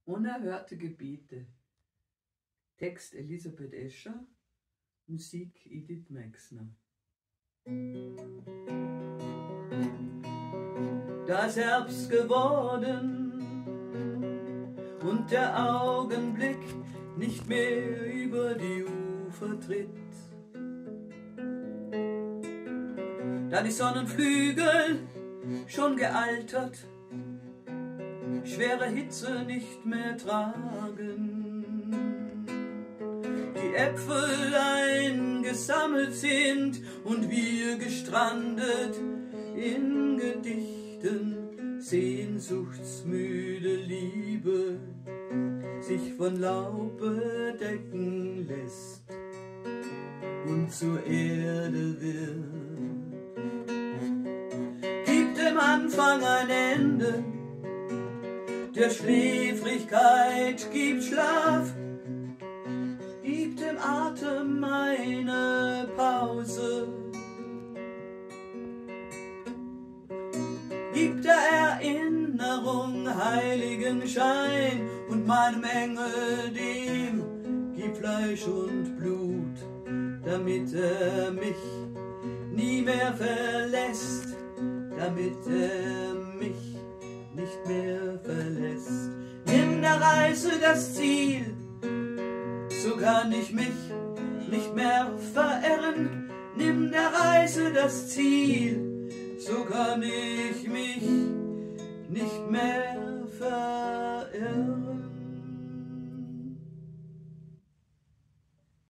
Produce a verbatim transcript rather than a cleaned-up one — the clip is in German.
Unerhörte Gebete. Text Elisabeth Escher, Musik Edith Meixner. Da ist Herbst geworden und der Augenblick nicht mehr über die Ufer tritt. Da die Sonnenflügel schon gealtert, schwere Hitze nicht mehr tragen, die Äpfel eingesammelt sind und wir gestrandet in Gedichten, sehnsuchtsmüde Liebe sich von Laub bedecken lässt und zur Erde wird. Gibt dem Anfang ein Ende, der Schläfrigkeit gibt Schlaf, gibt dem Atem eine Pause, gibt der Erinnerung heiligen Schein und meinem Engel dem gib Fleisch und Blut, damit er mich nie mehr verlässt, damit er mich nicht mehr verlässt. Nimm der Reise das Ziel, so kann ich mich nicht mehr verirren. Nimm der Reise das Ziel, so kann ich mich nicht mehr verirren.